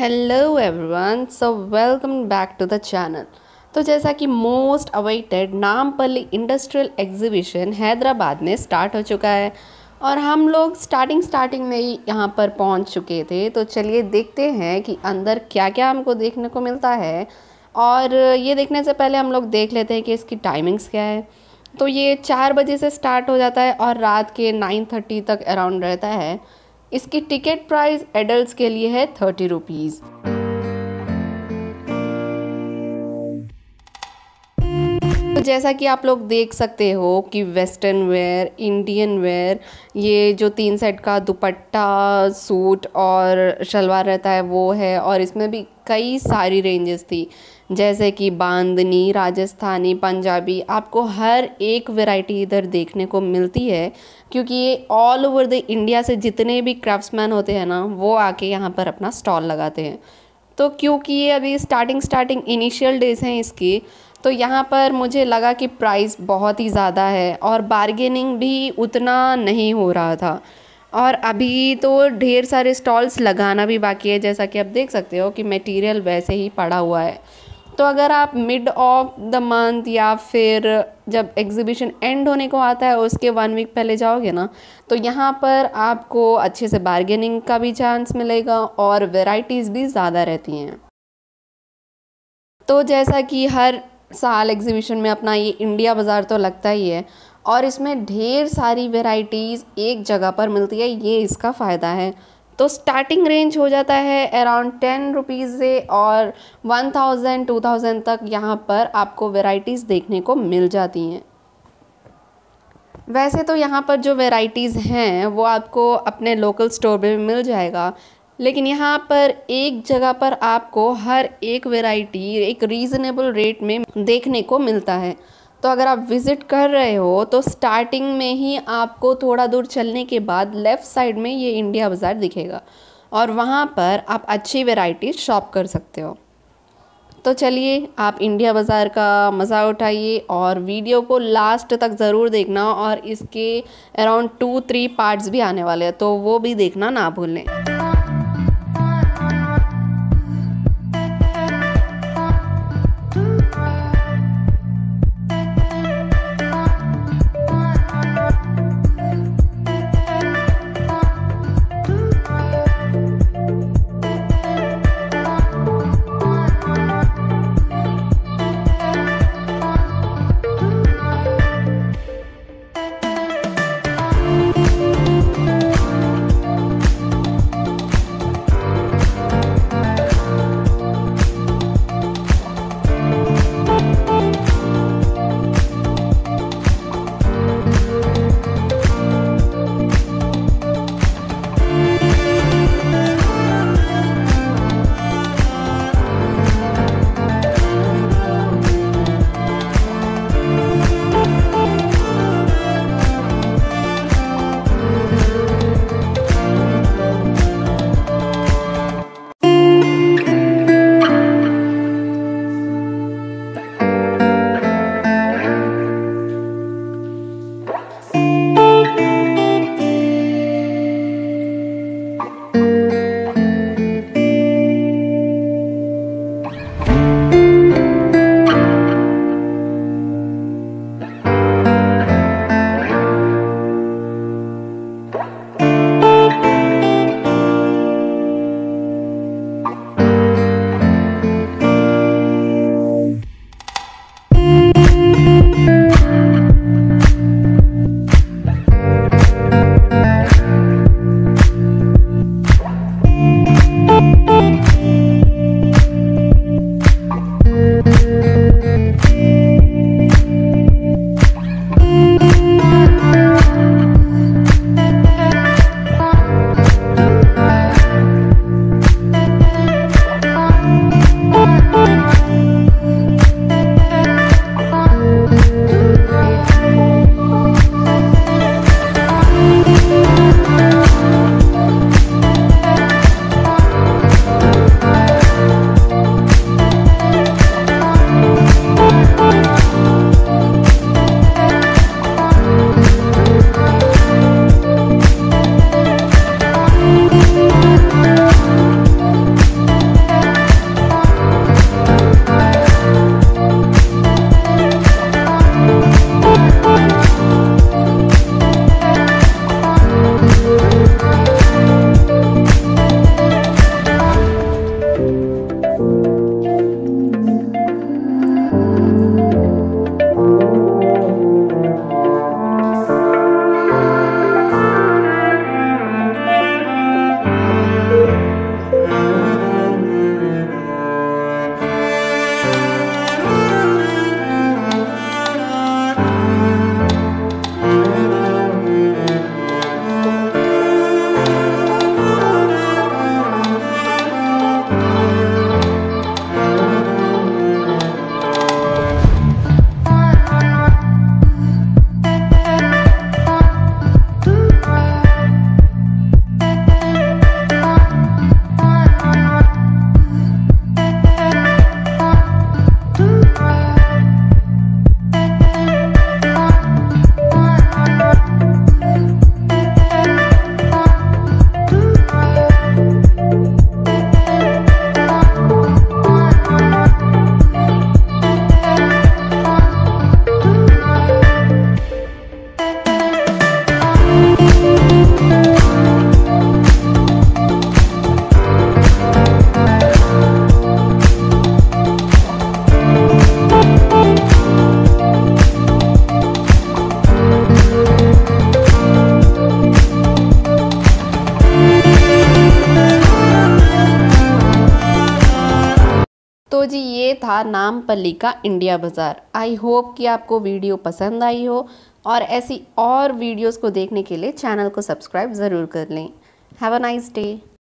Hello everyone, so welcome back to the channel. तो जैसा कि most awaited Nampally industrial exhibition Hyderabad में स्टार्ट हो चुका है और हम लोग स्टार्टिंग में ही यहाँ पर पहुँच चुके थे। तो चलिए देखते हैं कि अंदर क्या क्या हमको देखने को मिलता है। और ये देखने से पहले हम लोग देख लेते हैं कि इसकी टाइमिंग्स क्या है। तो ये 4 बजे से स्टार्ट हो जाता है और रात के 9:30 तक अराउंड रहता है। इसकी टिकट प्राइस एडल्ट्स के लिए है 30 रुपीज़। तो जैसा कि आप लोग देख सकते हो कि वेस्टर्न वेयर, इंडियन वेयर, ये जो 3 सेट का दुपट्टा, सूट और शलवार रहता है वो है। और इसमें भी कई सारी रेंजेस थी, जैसे कि बांधनी, राजस्थानी, पंजाबी। आपको हर एक वैरायटी इधर देखने को मिलती है, क्योंकि ये ऑल ओवर द इंडिया से जितने भी क्राफ्ट्समैन होते हैं ना, वो आके यहाँ पर अपना स्टॉल लगाते हैं। तो क्योंकि ये अभी स्टार्टिंग इनिशियल डेज हैं इसकी, तो यहाँ पर मुझे लगा कि प्राइस बहुत ही ज़्यादा है और बार्गेनिंग भी उतना नहीं हो रहा था। और अभी तो ढेर सारे स्टॉल्स लगाना भी बाकी है, जैसा कि आप देख सकते हो कि मटेरियल वैसे ही पड़ा हुआ है। तो अगर आप मिड ऑफ द मंथ या फिर जब एग्जीबिशन एंड होने को आता है उसके 1 वीक पहले जाओगे ना, तो यहाँ पर आपको अच्छे से बार्गेनिंग का भी चांस मिलेगा और वैरायटीज़ भी ज़्यादा रहती हैं। तो जैसा कि हर साल एग्जीबिशन में अपना ये इंडिया बाज़ार तो लगता ही है और इसमें ढेर सारी वैरायटीज़ एक जगह पर मिलती है, ये इसका फ़ायदा है। तो स्टार्टिंग रेंज हो जाता है अराउंड 10 रुपीज़ से और 1000-2000 तक यहाँ पर आपको वैरायटीज़ देखने को मिल जाती हैं। वैसे तो यहाँ पर जो वैरायटीज़ हैं वो आपको अपने लोकल स्टोर में मिल जाएगा, लेकिन यहाँ पर एक जगह पर आपको हर एक वैरायटी एक रीज़नेबल रेट में देखने को मिलता है। तो अगर आप विज़िट कर रहे हो तो स्टार्टिंग में ही आपको थोड़ा दूर चलने के बाद लेफ़्ट साइड में ये इंडिया बाज़ार दिखेगा और वहाँ पर आप अच्छी वैरायटी शॉप कर सकते हो। तो चलिए आप इंडिया बाज़ार का मज़ा उठाइए और वीडियो को लास्ट तक ज़रूर देखना, और इसके अराउंड 2-3 पार्ट्स भी आने वाले हैं, तो वो भी देखना ना भूलें। तो जी ये था नामपल्ली का इंडिया बाज़ार। आई होप कि आपको वीडियो पसंद आई हो और ऐसी और वीडियोस को देखने के लिए चैनल को सब्सक्राइब ज़रूर कर लें। Have a nice day.